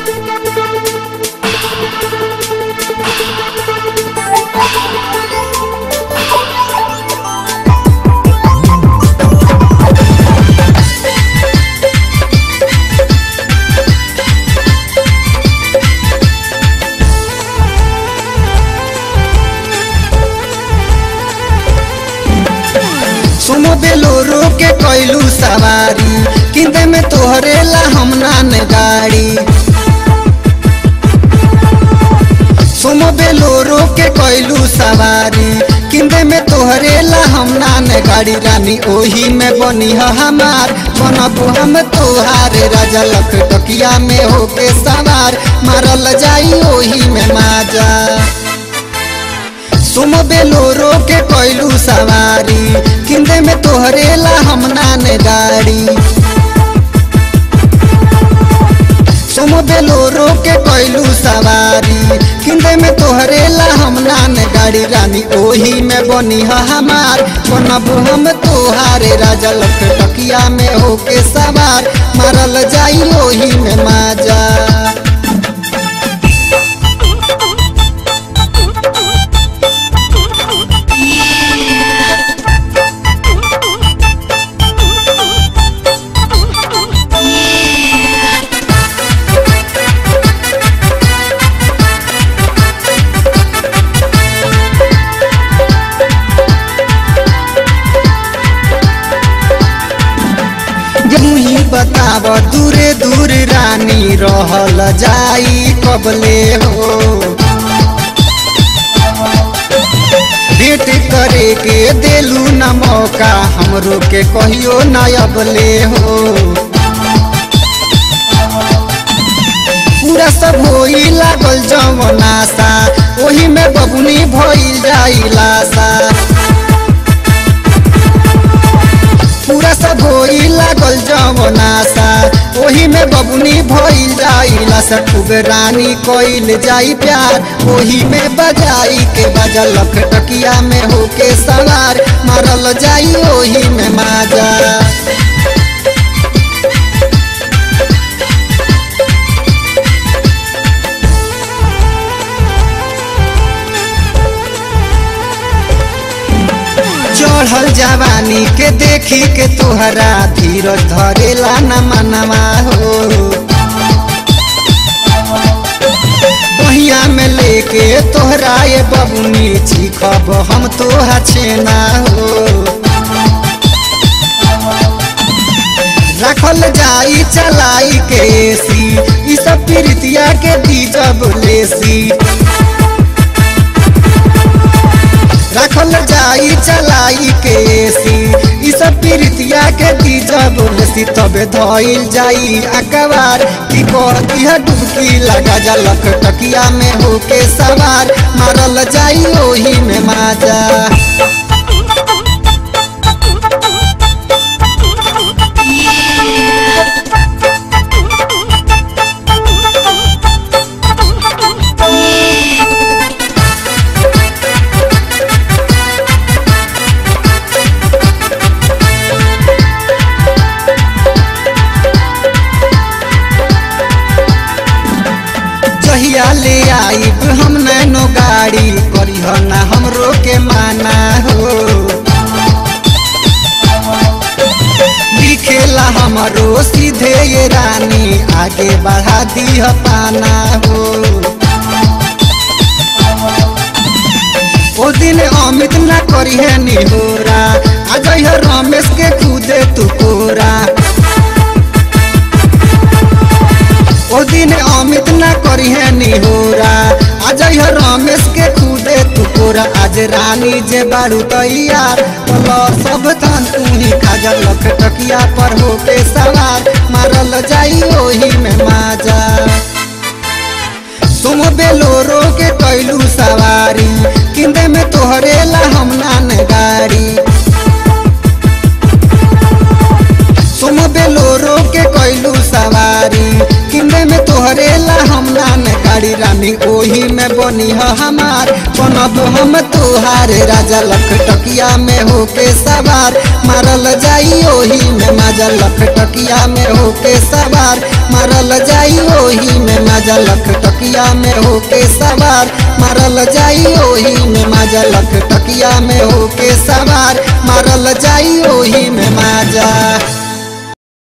Sumo Bolero के कैलू सवारी किंदे में तोहरे ला हम नान गाड़ी। सुमो बेलोरो के कैलू सवारी किंदे में तोहरे ला हम नान गाड़ी। रानी ओही में बनी हमार बनबू हम तोहार राजा लखटकिया में होके सवार मारल जाई ओही में माजा। सुमो बेलोरो के कैलू सवारी किंदे में तोहरे ला हम नान गाड़ी। सुमो बेलोरो के कैलू सवारी किंदे में तोहरे ला हम नान गाड़ी। रानी ओही में बनी हमार बनबू हम तोहारे राजा लखटकिया में होके सवार मारल जाई ओही में माजा। बताब दूरे दूर रानी रहल जाई कबले हो। भेंट करे के देलू न मौका हमरो के कहियो न अबले हो। पूरा सब होई लागल जवन आशा ओही में बबुनी भइल जाई लाशा। पूरा सब होई लागल जवन आशा ओही में बबुनी भइल जाई लाशा। खूब रानी कइल जाई प्यार ओही में बजाई के बाजा लखटकिया में होके सवार मारल जाई ओही में माजा। चढ़ल जवानी के देखी के तोहरा धीरज धरेला न मनवा हो। बहिया में लेके तोहरा ये बबुनी चीखब हम तोहा छेना हो। रखल जाई चलाई के एसी ई सब प्रीतिया के दीजब लेसी। रखल जाई चलाई के एसी ई सब प्रीतिया के दीजब लेसी। तबे धइल जाई अकबार की कहती है डुबकी लगा जा लखटकिया में होके सवार मारल जाई ओही में माजा। ले आईब हम नैनो गाड़ी करिह ना हमरो के माना हो। लिखेला हमरो सीधे ये रानी आगे बढ़ा दीह पाना हो। ओ दिन अमित ना करिहे निहोरा आज रमेश के खुदे तू कोरा। ओ दिन अमित ना करिहे निहोरा आज रमेश के खुदे तू कोरा। आज रानी जे बारू तैयार बोलो सब तन तूही खाजा लखटकिया पर होके सवार मारल जाई ओही में माजा। सुमो बेलोरो के कैलू सवारी किंदे में तोहरे ला हम नान गाड़ी। सुमो बेलोरो के कैलू सवारी किंदे में तोहरे ला हम नान गाड़ी। रानी ओही में बनी हमार बनब हम तोहारे राजा लखटकिया में होके सवार मारल जाई ओही में माजा। लखटकिया में होके सवार मारल जाई ओही में माजा। माजा लख टकिया में होके सवार मारल जाई ओही में माजा लख टकिया में होके सवार मारल जाई ओही में माजा।